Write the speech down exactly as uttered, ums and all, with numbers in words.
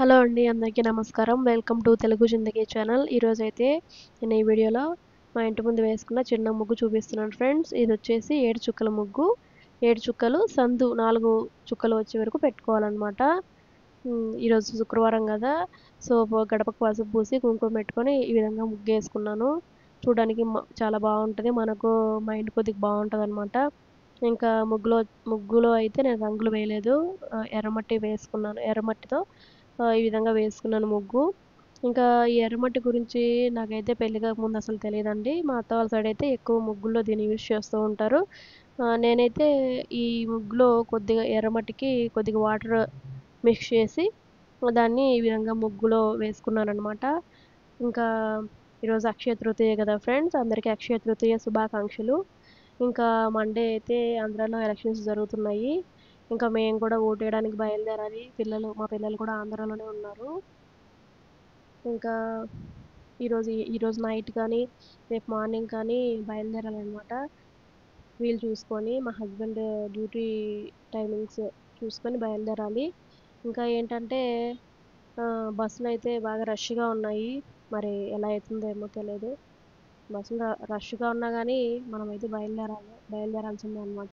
Hello అండి. అందరికీ నమస్కారం. Welcome to Telugu Zindagi channel. ఈరోజైతే నేను ఈ వీడియోలో మా ఇంటి ముందు వేసుకున్న చిన్న ముగ్గు చూపిస్తున్నాను ఫ్రెండ్స్. ఇదొచ్చేసి ఏడు చుక్కల ముగ్గు. ఏడు చుక్కలు సందు నాలుగు చుక్కలు వచ్చే వరకు పెట్టుకోవాలనమాట. హ్మ్. ఈరోజు శుక్రవారం గదా! సో, ప గడపకు పసుపు పూసి, కుంకుమ పెట్టుకొని ఈ విధంగా ముగ్గేసుకున్నాను. చూడడానికి మ చాలా బావుంటది. మనకు మైండ్ కొద్దిగా బావుంటదనమాట. ఇంకా ముగ్గులో ముగ్గులో అయితే నేను రంగులు వేయలేదు. ఆహ్, ఎర్రమట్టి వేసుకున్నాను. ఎర్రమట్టితో ఆహ్, ఈ విధంగా వేసుకున్నాను ముగ్గు. ఇంకా ఈ ఎర్రమట్టి గురించి నాకైతే పెళ్లి కాకముందు అసలు తెలీదండి. మా అత్త వాళ్ళ సైడ్ అయితే ఎక్కువ ముగ్గుల్లో దీన్ని యూజ్ చేస్తూ ఉంటారు. ఆహ్, నేనైతే ఈ ముగ్గులో కొద్దిగా ఎర్రమట్టికి కొద్దిగా వాటర్ మిక్స్ చేసి దాన్ని ఈ విధంగా ముగ్గులో వేసుకున్నాననమాట. ఇంకా ఈరోజు అక్షయ తృతీయ గదా ఫ్రెండ్స్! అందరికీ అక్షయ తృతీయ శుభాకాంక్షలు. ఇంకా మండే అయితే ఆంధ్రాలో ఎలక్షన్స్ జరుగుతున్నాయి. ఇంకా మేము కూడా ఓటేయడానికి బయలుదేరాలి. పిల్లలు మా పిల్లలు కూడా ఆంధ్రాలోనే ఉన్నారు. ఇంకా ఈరోజు ఈరోజు నైట్ కానీ, రేపు మార్నింగ్ కానీ బయలుదేరాలనమాట. వీలు చూసుకొని మా హస్బెండ్ డ్యూటీ టైమింగ్స్ చూసుకొని బయలుదేరాలి. ఇంకా ఏంటంటే ఆహ్, బస్సులైతే బాగా రష్‌గా ఉన్నాయి. మరి ఎలా అయితుందో ఏమో తెలీదు. బస్సులు ర రష్‌గా ఉన్నా గానీ మనమైతే బయలుదేరాలి. బయలుదేరాల్సిందే అనమాట.